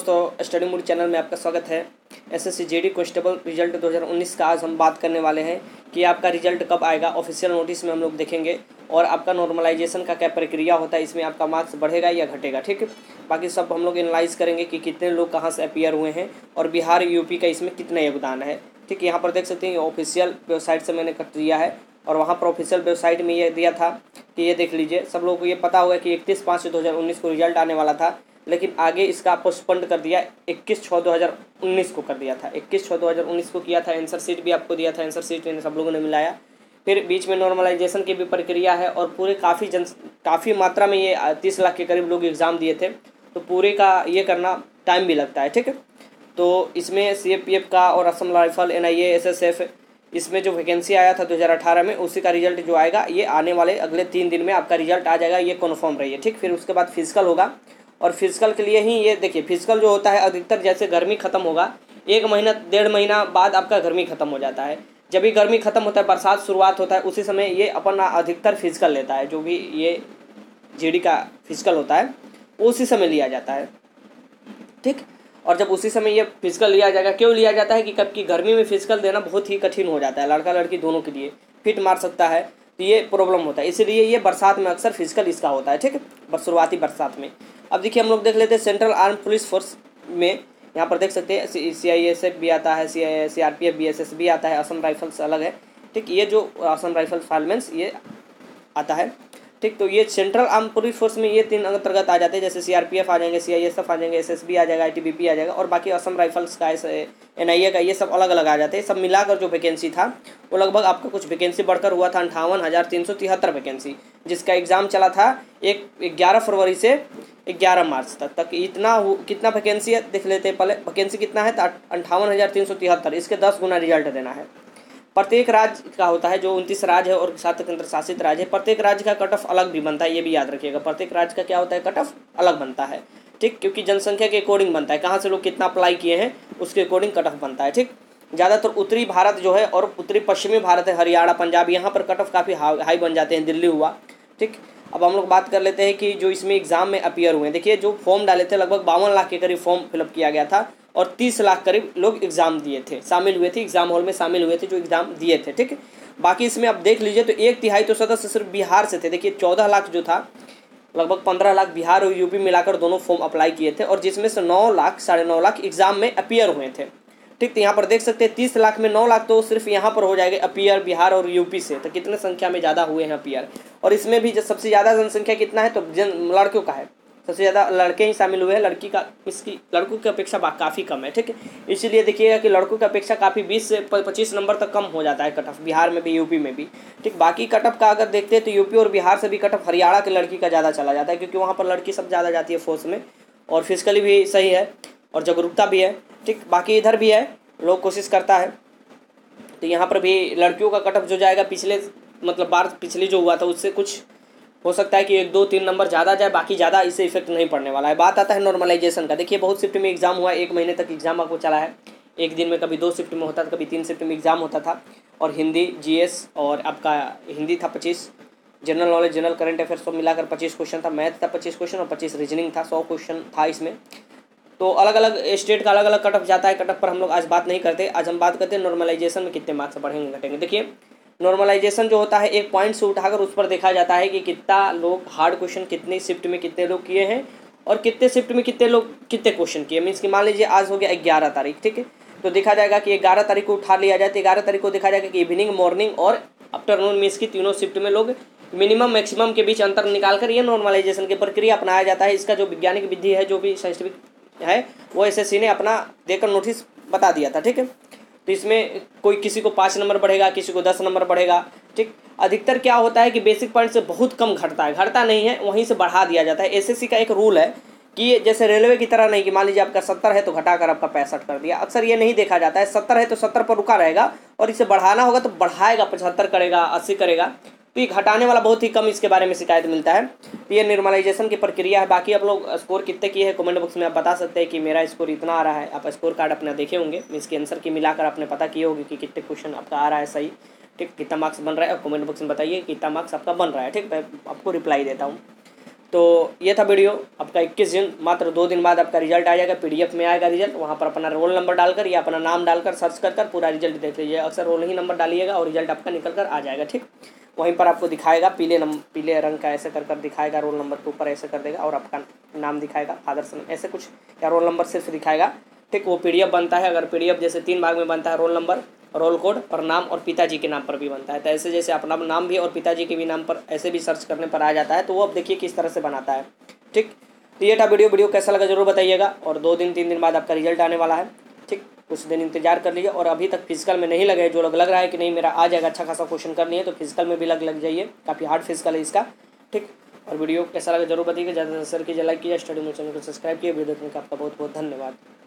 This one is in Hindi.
दोस्तों, स्टडी मूड चैनल में आपका स्वागत है। एसएससी जेडी कांस्टेबल रिजल्ट 2019 का आज हम बात करने वाले हैं कि आपका रिजल्ट कब आएगा। ऑफिशियल नोटिस में हम लोग देखेंगे और आपका नॉर्मलाइजेशन का क्या प्रक्रिया होता है, इसमें आपका मार्क्स बढ़ेगा या घटेगा। ठीक है, बाकी सब हम लोग एनालाइज करेंगे कि कितने लोग कहाँ से अपीयर हुए हैं और बिहार यूपी का इसमें कितना योगदान है। ठीक है, यहाँ पर देख सकते हैं ऑफिशियल वेबसाइट से मैंने कट दिया है और वहाँ पर ऑफिशियल वेबसाइट में ये दिया था कि ये देख लीजिए। सब लोगों को ये पता होगा कि 31/5/2019 को रिजल्ट आने वाला था, लेकिन आगे इसका पोस्टपोन्ड कर दिया, 21/6/2019 को कर दिया था। 21/6/2019 को किया था। आंसर शीट भी आपको दिया था, आंसर शीट सब लोगों ने मिलाया। फिर बीच में नॉर्मलाइजेशन की भी प्रक्रिया है और पूरे काफ़ी मात्रा में ये 30 लाख के करीब लोग एग्ज़ाम दिए थे, तो पूरे का ये करना टाइम भी लगता है। ठीक है, तो इसमें CAPF का और असम राइफल, NIA, SSF, इसमें जो वैकेंसी आया था 2018 में, उसी का रिजल्ट जो आएगा ये आने वाले अगले 3 दिन में आपका रिजल्ट आ जाएगा, ये कन्फर्म रहिए। ठीक, फिर उसके बाद फिजिकल होगा और फिजिकल के लिए ही ये देखिए, फिजिकल जो होता है अधिकतर जैसे गर्मी खत्म होगा 1 महीना 1.5 महीना बाद आपका गर्मी खत्म हो जाता है। जब भी गर्मी खत्म होता है, बरसात शुरुआत होता है, उसी समय ये अपन अधिकतर फिजिकल लेता है। जो भी ये GD का फिजिकल होता है उसी समय लिया जाता है। ठीक, और जब उसी समय ये फिजिकल लिया जाएगा, क्यों लिया जाता है कि कब की गर्मी में फिजिकल देना बहुत ही कठिन हो जाता है, लड़का लड़की दोनों के लिए फिट मार सकता है, तो ये प्रॉब्लम होता है। इसलिए ये बरसात में अक्सर फिजिकल इसका होता है। ठीक है, शुरुआती बरसात में। अब देखिए हम लोग देख लेते हैं सेंट्रल आर्म पुलिस फोर्स में, यहाँ पर देख सकते हैं CISF भी आता है, CRPF, BSS भी आता है, असम राइफल्स अलग है। ठीक, ये जो असम राइफल फाइलमेंस ये आता है। ठीक, तो ये सेंट्रल आर्म पुलिस फोर्स में ये 3 अंतर्गत आ जाते हैं, जैसे CRPF आ जाएंगे, CISF आ जाएंगे, SSB आ जाएगा, ITBP आ जाएगा, और बाकी असम राइफल्स का, NIA का, ये सब अलग अलग आ जाते हैं। सब मिलाकर जो वैकेंसी था वो लगभग आपका कुछ वैकेंसी बढ़कर हुआ था 58,373 वैकेंसी, जिसका एग्ज़ाम चला था 11 फरवरी से 11 मार्च तक इतना कितना वैकेंसी है देख लेते हैं। पहले वैकेंसी कितना है, तो 58,373, इसके 10 गुना रिजल्ट देना है। प्रत्येक राज्य का होता है, जो 29 राज्य है और 7 केंद्र शासित राज्य है, प्रत्येक राज्य का कट ऑफ अलग भी बनता है, ये भी याद रखिएगा। प्रत्येक राज्य का क्या होता है, कट ऑफ अलग बनता है। ठीक, क्योंकि जनसंख्या के अकॉर्डिंग बनता है, कहाँ से लोग कितना अप्लाई किए हैं उसके अकॉर्डिंग कट ऑफ बनता है। ठीक, ज़्यादातर उत्तरी भारत जो है और उत्तरी पश्चिमी भारत है, हरियाणा, पंजाब, यहाँ पर कट ऑफ काफ़ी हाई बन जाते हैं, दिल्ली हुआ। ठीक, अब हम लोग बात कर लेते हैं कि जो इसमें एग्ज़ाम में अपीयर हुए हैं। देखिए, जो फॉर्म डाले थे लगभग 52 लाख के करीब फॉर्म फिलअप किया गया था और 30 लाख करीब लोग एग्ज़ाम दिए थे, शामिल हुए थे, एग्ज़ाम हॉल में शामिल हुए थे, जो एग्ज़ाम दिए थे। ठीक, बाकी इसमें आप देख लीजिए तो 1/3 तो सदस्य सिर्फ बिहार से थे। देखिए 14 लाख जो था, लगभग 15 लाख बिहार और यूपी मिलाकर दोनों फॉर्म अप्लाई किए थे, और जिसमें से 9 लाख 9.5 लाख एग्ज़ाम में अपीयर हुए थे। ठीक, तो यहाँ पर देख सकते हैं 30 लाख में 9 लाख तो सिर्फ यहाँ पर हो जाएगा अपीयर बिहार और यूपी से, तो कितने संख्या में ज़्यादा हुए हैं अपीयर। और इसमें भी सबसे ज़्यादा जनसंख्या कितना है, तो लड़कियों का है, सबसे ज़्यादा लड़के ही शामिल हुए हैं। लड़की का इसकी लड़कों की अपेक्षा काफ़ी कम है। ठीक है, इसीलिए देखिएगा कि लड़कों की अपेक्षा काफ़ी 20 से 25 नंबर तक कम हो जाता है कट ऑफ, बिहार में भी यूपी में भी। ठीक, बाकी कट ऑफ का अगर देखते हैं तो यूपी और बिहार से भी कट ऑफ हरियाणा की लड़की का ज़्यादा चला जाता है, क्योंकि वहाँ पर लड़की सब ज़्यादा जाती है फोर्स में, और फिजिकली भी सही है और जागरूकता भी है। ठीक, बाकी इधर भी है, लोग कोशिश करता है, तो यहाँ पर भी लड़कियों का कट ऑफ जो जाएगा पिछले बार पिछली जो हुआ था उससे कुछ हो सकता है कि 1, 2, 3 नंबर ज़्यादा जाए, बाकी ज़्यादा इससे इफेक्ट नहीं पड़ने वाला है। बात आता है नॉर्मलाइजेशन का। देखिए बहुत शिफ्ट में एग्जाम हुआ, 1 महीने तक एग्जाम आपको चला है, एक दिन में कभी 2 शिफ्ट में होता था, कभी 3 शिफ्ट में एग्जाम होता था। और हिंदी, GS और आपका हिंदी था 25, general knowledge, general current affairs सब मिलाकर 25 क्वेश्चन था, मैथ था 25 क्वेश्चन और 25 रीजनिंग था, 100 क्वेश्चन था इसमें। तो अलग अलग स्टेट का अलग अलग कट ऑफ जाता है। कट ऑफ पर हम लोग आज बात नहीं करते, आज हम बात करते हैं नॉर्मलाइजेशन में कितने मार्क्स बढ़ेंगे घटेंगे। देखिए नॉर्मलाइजेशन जो होता है एक पॉइंट से उठाकर उस पर देखा जाता है कि कितना लोग हार्ड क्वेश्चन कितनी शिफ्ट में कितने लोग किए हैं और कितने शिफ्ट में कितने लोग कितने क्वेश्चन किए। मीन्स कि मान लीजिए आज हो गया 11 तारीख, ठीक है, तो देखा जाएगा कि 11 तारीख को उठा लिया जाए, तो 11 तारीख को देखा जाएगा कि इवनिंग, मॉर्निंग और आफ्टरनून मीन्स की तीनों शिफ्ट में लोग मिनिमम मैक्सिमम के बीच अंतर निकालकर ये नॉर्मलाइजेशन की प्रक्रिया अपनाया जाता है। इसका जो वैज्ञानिक विधि है, जो भी साइंटिफिक है, वो SSC ने अपना देकर नोटिस बता दिया था। ठीक है, तो इसमें कोई किसी को 5 नंबर बढ़ेगा, किसी को 10 नंबर बढ़ेगा। ठीक, अधिकतर क्या होता है कि बेसिक पॉइंट से बहुत कम घटता है, घटता नहीं है, वहीं से बढ़ा दिया जाता है। SSC का एक रूल है कि जैसे रेलवे की तरह नहीं कि मान लीजिए आपका 70 है तो घटाकर आपका 65 कर दिया। अक्सर ये नहीं देखा जाता है, 70 है तो 70 पर रुका रहेगा और इसे बढ़ाना होगा तो बढ़ाएगा, 75 करेगा, 80 करेगा। तो ये घटाने वाला बहुत ही कम इसके बारे में शिकायत मिलता है। तो ये नॉर्मलाइजेशन की प्रक्रिया है। बाकी आप लोग स्कोर कितने किए हैं कमेंट बॉक्स में आप बता सकते हैं कि मेरा स्कोर इतना आ रहा है। आप स्कोर कार्ड अपना देखे होंगे, इसके आंसर की मिलाकर आपने पता किए होंगे कि कितने क्वेश्चन आपका आ रहा है सही। ठीक, कितना मार्क्स बन रहा है और कमेंट बॉक्स में बताइए कितना मार्क्स आपका बन रहा है। ठीक, मैं आपको रिप्लाई देता हूँ। तो ये था वीडियो आपका। 21 दिन मात्र 2 दिन बाद आपका रिजल्ट आ जाएगा, PDF में आएगा रिजल्ट। वहाँ पर अपना रोल नंबर डालकर या अपना नाम डालकर सर्च कर पूरा रिजल्ट देख लीजिए। अक्सर रोल ही नंबर डालिएगा और रिजल्ट आपका निकल कर आ जाएगा। ठीक, वहीं पर आपको दिखाएगा पीले रंग का ऐसे कर दिखाएगा, रोल नंबर के ऊपर ऐसे कर देगा और आपका नाम दिखाएगा, फादर्स नेम ऐसे कुछ, या रोल नंबर सिर्फ दिखाएगा। ठीक, वो PDF बनता है। अगर PDF जैसे 3 भाग में बनता है, रोल नंबर, रोल कोड और नाम, और पिताजी के नाम पर भी बनता है। तो ऐसे जैसे अपना नाम भी और पिताजी के भी नाम पर ऐसे भी सर्च करने पर आ जाता है। तो वो अब देखिए किस तरह से बनाता है। ठीक, तो ये था वीडियो कैसा लगा जरूर बताइएगा। और 2 दिन 3 दिन बाद आपका रिजल्ट आने वाला है। ठीक, कुछ दिन इंतजार कर लीजिए। और अभी तक फिजिकल में नहीं लगे, जो लोग लग रहा है कि नहीं मेरा आ जाएगा, अच्छा खासा क्वेश्चन कर लिए, तो फिजिकल में भी लग जाइए, काफ़ी हार्ड फिजिकल है इसका। ठीक, और वीडियो कैसा लगा जरूर बताइएगा। ज़्यादा से शेयर कीजिए, लाइक कीजिए, स्टडी में चैनल को सब्सक्राइब किए। वीडियो देखने का आपका बहुत बहुत धन्यवाद।